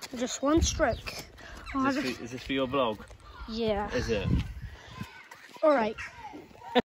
Just one stroke. Is this for your vlog? Yeah. Is it? Alright.